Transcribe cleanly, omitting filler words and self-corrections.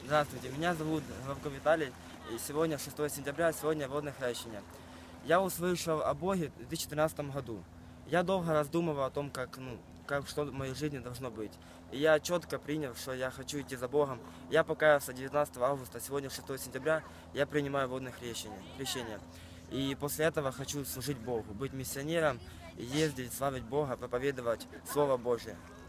Здравствуйте, меня зовут Головко Виталий, и сегодня 6 сентября, сегодня водное крещение. Я услышал о Боге в 2013 году. Я долго раздумывал о том, что в моей жизни должно быть. И я четко принял, что я хочу идти за Богом. Я покаялся 19 августа, сегодня 6 сентября, я принимаю водное крещение. И после этого хочу служить Богу, быть миссионером, ездить, славить Бога, проповедовать Слово Божье.